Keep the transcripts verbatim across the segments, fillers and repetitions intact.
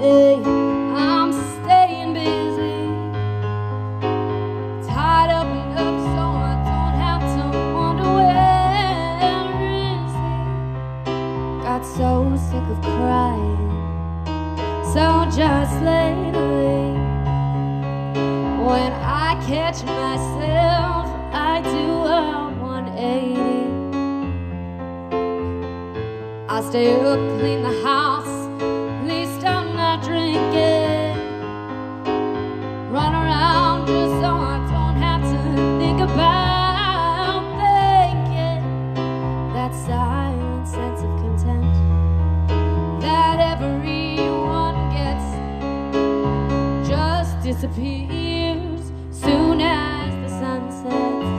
Hey, I'm staying busy, tied up enough so I don't have to wonder where is he. Got so sick of crying, so just lately, when I catch myself, I do a one eighty. I stay up, clean the house, at least I'm not drinking. Run around just so I don't have to think about thinking. That silent sense of content that everyone gets just disappears soon as the sun sets.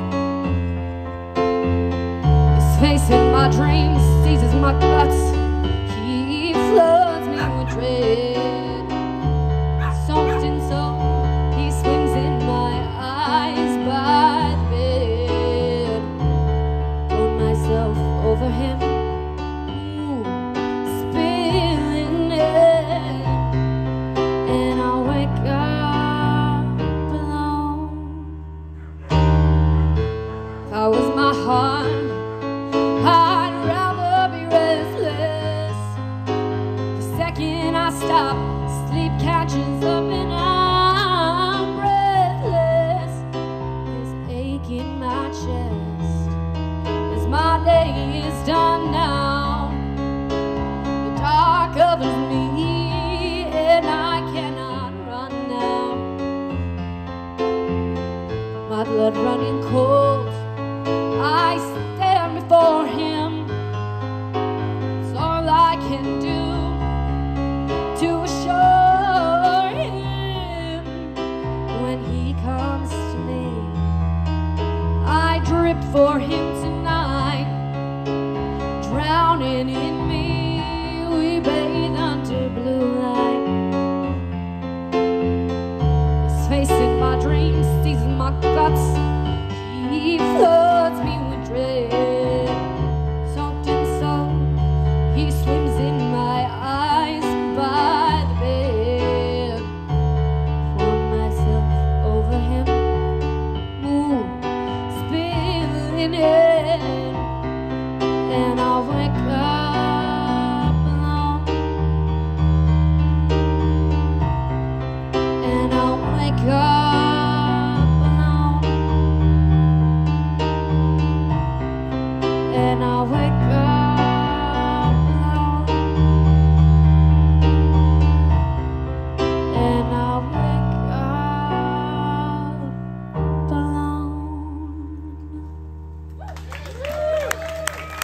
His face in my dreams seizes my guts. He floods me with dread. Soft and so he swims in my eyes by the bed. Throw myself over him, ooh, spilling it, and I wake up alone. If I was my heart, I'd rather be restless. The second I stop, sleep catches up and I